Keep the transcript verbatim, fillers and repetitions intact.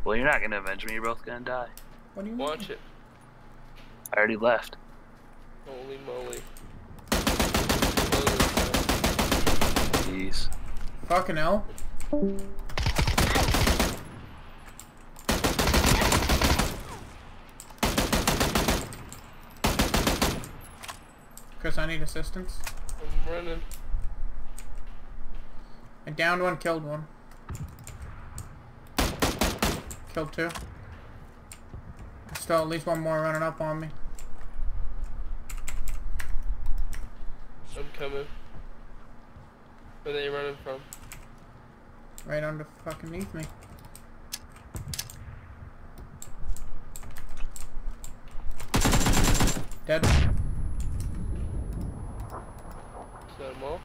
Well, you're not gonna avenge me. You're both gonna die. What do you Watch mean? it. I already left. Holy moly. Jeez. Fucking hell. Chris, I need assistance. I'm running. I downed one, killed one. Killed two. There's still at least one more running up on me. I'm coming. Where are they running from? Right under fucking beneath me. Dead.